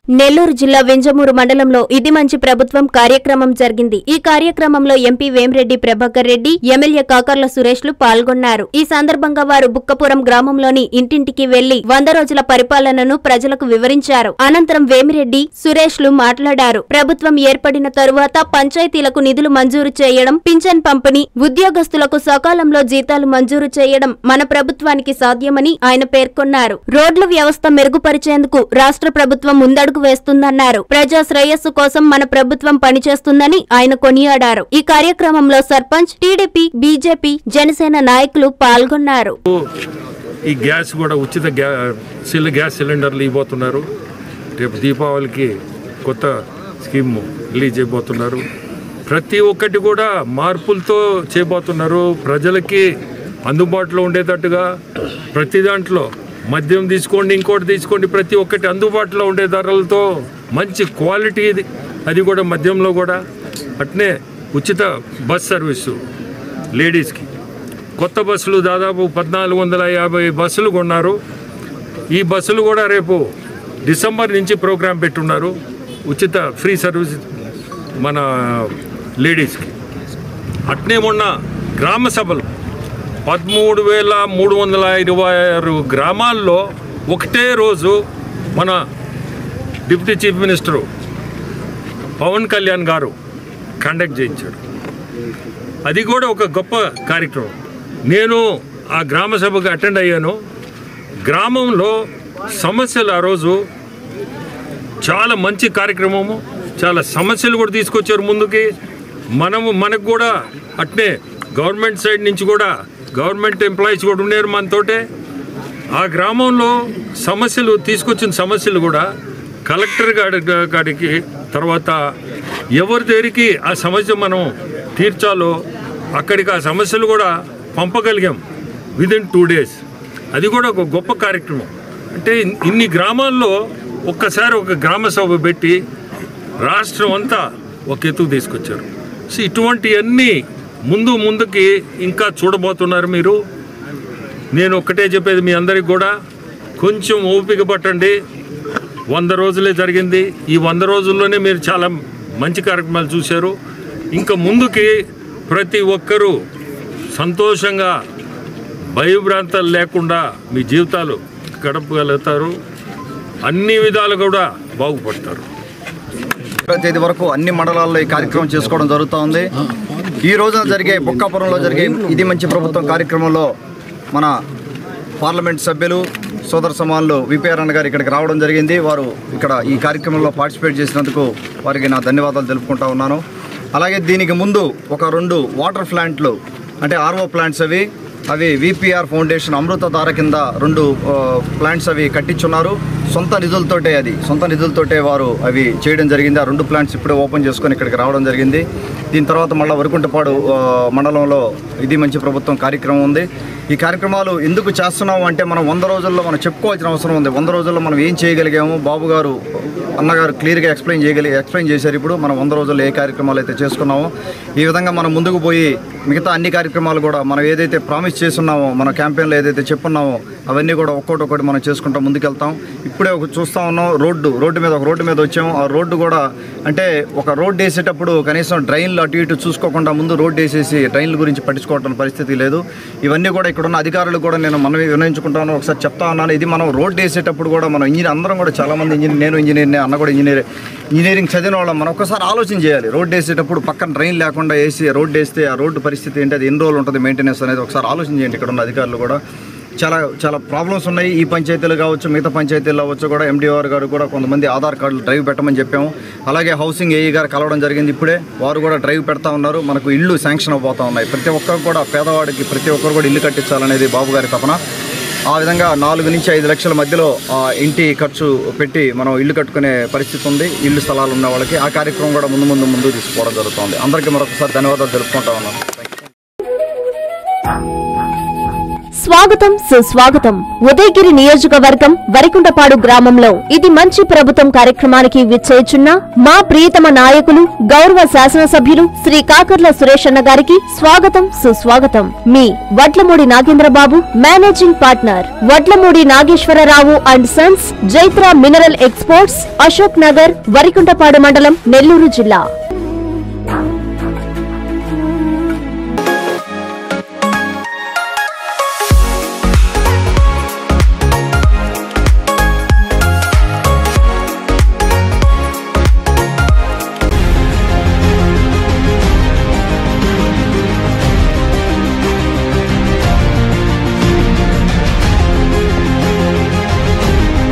నెల్లూరు జిల్లా వింజమూరు మండలంలో ఇది మంచి ప్రభుత్వం కార్యక్రమం జరిగింది. ఈ కార్యక్రమంలో ఎంపీ వేమిరెడ్డి ప్రభాకర్ రెడ్డి, ఎమ్మెల్యే కాకర్ల సురేష్లు పాల్గొన్నారు. ఈ సందర్భంగా వారు బుక్కపురం గ్రామంలోని ఇంటింటికి వెళ్లి 100 రోజుల పరిపాలనను ప్రజలకు వివరించారు. అనంతరం వేమిరెడ్డి, సురేష్లు మాట్లాడారు. ప్రభుత్వం ఏర్పడిన తరువాత పంచాయతీలకు నిధులు మంజూరు చేయడం, పింఛన్ పంపిణీ, ఉద్యోగస్తులకు సకాలంలో జీతాలు మంజూరు చేయడం మన ప్రభుత్వానికి సాధ్యమని ఆయన పేర్కొన్నారు. రోడ్ల వ్యవస్థ మెరుగుపరిచేందుకు రాష్ట్ర ప్రభుత్వం ముందడుగు వేస్తుందన్నారు. ప్రజా శ్రేయస్సు కోసం మన ప్రభుత్వం పనిచేస్తుందని ఆయన కొనియాడారు. ఈ కార్యక్రమంలో సర్పంచ్, టీడీపీ, బీజేపీ, జనసేన నాయకులు పాల్గొన్నారు. ఈ గ్యాస్ కూడా ఉచిత గ్యాస్ సిలిండర్లు ఇవ్వబోతున్నారు. రేపు దీపావళికి కొత్త స్కీమ్ రిలీజ్ చేయబోతున్నారు. ప్రతి ఒక్కటి కూడా మార్పులతో చేయబోతున్నారు. ప్రజలకి అందుబాటులో ఉండేటట్టుగా ప్రతి దాంట్లో మద్యం తీసుకోండి, ఇంకోటి తీసుకోండి, ప్రతి ఒక్కటి అందుబాటులో ఉండే ధరలతో మంచి క్వాలిటీ అది కూడా మద్యంలో కూడా. అట్నే ఉచిత బస్ సర్వీసు లేడీస్కి కొత్త బస్సులు దాదాపు 1450 బస్సులు కొన్నారు. ఈ బస్సులు కూడా రేపు డిసెంబర్ నుంచి ప్రోగ్రాం పెట్టున్నారు. ఉచిత ఫ్రీ సర్వీస్ మన లేడీస్కి. అట్నే మొన్న గ్రామ సభలు 13,326 గ్రామాల్లో ఒకటే రోజు మన deputy chief minister Pawan Kalyan గారు కండక్ట్ చేయించారు. అది కూడా ఒక గొప్ప కార్యక్రమం. నేను ఆ గ్రామ సభకు అటెండ్ అయ్యాను. గ్రామంలో సమస్యలు ఆ రోజు చాలా మంచి కార్యక్రమము. చాలా సమస్యలు కూడా తీసుకొచ్చారు ముందుకి. మనకు కూడా అట్నే గవర్నమెంట్ సైడ్ నుంచి కూడా గవర్నమెంట్ ఎంప్లాయీస్ కూడా ఉన్నారు మనతోటే. ఆ గ్రామంలో సమస్యలు తీసుకొచ్చిన సమస్యలు కూడా కలెక్టర్ గారికి తర్వాత ఎవరి దగ్గరికి ఆ సమస్య మనం తీర్చాలో అక్కడికి ఆ సమస్యలు కూడా పంపగలిగాం విదిన్ 2 days. అది కూడా ఒక గొప్ప కార్యక్రమం. అంటే ఇన్ని గ్రామాల్లో ఒక్కసారి ఒక గ్రామ సభ పెట్టి రాష్ట్రం అంతా ఒక ఎత్తుకు తీసుకొచ్చారు. సో ఇటువంటివన్నీ ముందుకి ఇంకా చూడబోతున్నారు మీరు. నేను ఒక్కటే చెప్పేది మీ అందరికి కూడా, కొంచెం ఓపిక పట్టండి. 100 రోజులే జరిగింది. ఈ 100 రోజుల్లోనే మీరు చాలా మంచి కార్యక్రమాలు చూశారు. ఇంకా ముందుకి ప్రతి ఒక్కరూ సంతోషంగా భయభ్రాంతాలు లేకుండా మీ జీవితాలు గడపగలుగుతారు. అన్ని విధాలు కూడా బాగుపడతారు. తేదీ వరకు అన్ని మండలాల్లో ఈ కార్యక్రమం చేసుకోవడం జరుగుతూ ఉంది. ఈ రోజున జరిగే బుక్కాపురంలో జరిగే ఇది మంచి ప్రభుత్వం కార్యక్రమంలో మన పార్లమెంట్ సభ్యులు సోదర సమానులు విపిఆర్ అన్న గారు ఇక్కడికి రావడం జరిగింది. వారు ఇక్కడ ఈ కార్యక్రమంలో పార్టిసిపేట్ చేసినందుకు వారికి నా ధన్యవాదాలు తెలుపుకుంటా ఉన్నాను. అలాగే దీనికి ముందు ఒక 2 వాటర్ ప్లాంట్లు అంటే ఆర్ఓ ప్లాంట్స్ అవి విపిఆర్ ఫౌండేషన్ అమృతధార కింద 2 ప్లాంట్స్ అవి కట్టించున్నారు. సొంత నిధులతోటే వారు అవి చేయడం జరిగింది. ఆ 2 ప్లాంట్స్ ఇప్పుడే ఓపెన్ చేసుకొని ఇక్కడికి రావడం జరిగింది. దీని తర్వాత మళ్ళీ వరకుంటపాడు మండలంలో ఇది మంచి ప్రభుత్వం కార్యక్రమం ఉంది. ఈ కార్యక్రమాలు ఎందుకు చేస్తున్నాము అంటే మనం 100 రోజుల్లో మనం చెప్పుకోవాల్సిన అవసరం ఉంది. 100 రోజుల్లో మనం ఏం చేయగలిగాము బాబు గారు అన్నగారు క్లియర్గా ఎక్స్ప్లెయిన్ చేశారు. ఇప్పుడు మనం 100 రోజుల్లో ఏ కార్యక్రమాలు అయితే చేసుకున్నామో ఈ విధంగా మనం ముందుకు పోయి మిగతా అన్ని కార్యక్రమాలు కూడా మనం ఏదైతే ప్రామిస్ చేస్తున్నామో మన క్యాంపెయిన్లో ఏదైతే చెప్పున్నామో అవన్నీ కూడా ఒక్కొక్కటి మనం చేసుకుంటూ ముందుకెళ్తాం. ఇప్పుడే చూస్తూ ఉన్నాం రోడ్డు మీద వచ్చాము. ఆ రోడ్డు కూడా అంటే ఒక రోడ్డు వేసేటప్పుడు కనీసం డ్రైన్లు అటు ఇటు చూసుకోకుండా ముందు రోడ్డు వేసేసి డ్రైన్ల గురించి పట్టించుకోవడం పరిస్థితి లేదు. ఇవన్నీ కూడా ఇక్కడున్న అధికారులు కూడా నేను వినయించుకుంటాను. ఒకసారి చెప్తా ఉన్నాను, ఇది మనం రోడ్డు వేసేటప్పుడు కూడా మనం అందరం కూడా చాలామంది నేను ఇంజనీర్నే, అన్న కూడా ఇంజనీరింగ్ చదివిన వాళ్ళం. మనం ఒకసారి ఆలోచన చేయాలి. రోడ్డు వేసేటప్పుడు పక్కన డ్రైన్ లేకుండా వేసి రోడ్డు వేస్తే ఆ రోడ్డు పరిస్థితి ఏంటి, అది ఎన్ని రోజులు ఉంటుంది మెయింటెనెన్స్ అనేది ఒకసారి ఆలోచన చేయండి. ఇక్కడ ఉన్న అధికారులు కూడా చాలా ప్రాబ్లమ్స్ ఉన్నాయి. ఈ పంచాయతీలు కావచ్చు, మిగతా పంచాయతీలు అవ్వచ్చు కూడా ఎండిఓఆర్ గారు కూడా కొంతమంది ఆధార్ కార్డులు డ్రైవ్ పెట్టమని చెప్పాము. అలాగే హౌసింగ్ ఏఈ గారు కలవడం జరిగింది. ఇప్పుడే వారు కూడా డ్రైవ్ పెడతా ఉన్నారు. మనకు ఇళ్ళు శాంక్షన్ అయిపోతూ ఉన్నాయి. ప్రతి ఒక్కరు కూడా పేదవాడికి ప్రతి ఒక్కరు కూడా ఇల్లు కట్టించాలనేది బాబు గారి తపన. ఆ విధంగా 4 నుంచి 5 లక్షల మధ్యలో ఇంటి ఖర్చు పెట్టి మనం ఇల్లు కట్టుకునే పరిస్థితి ఉంది. ఇల్లు స్థలాలు ఉన్న వాళ్ళకి ఆ కార్యక్రమం కూడా ముందు తీసుకోవడం జరుగుతుంది. అందరికీ మరొకసారి ధన్యవాదాలు తెలుపుకుంటా ఉన్నాను. స్వాగతం సుస్వాగతం. ఉదయగిరి నియోజకవర్గం వరికుంటపాడు గ్రామంలో ఇది మంచి ప్రభుత్వం కార్యక్రమానికి విచ్చేయుచున్న మా ప్రియతమ నాయకులు గౌరవ శాసనసభ్యులు శ్రీ కాకర్ల సురేష్ అన్న గారికి స్వాగతం సుస్వాగతం. మీ Vadlamudi Nagendrababu, managing partner, Vadlamudi Nageswararao and sons, Jaitra mineral exports, Ashok Nagar, Varikuntapadu మండలం, నెల్లూరు జిల్లా.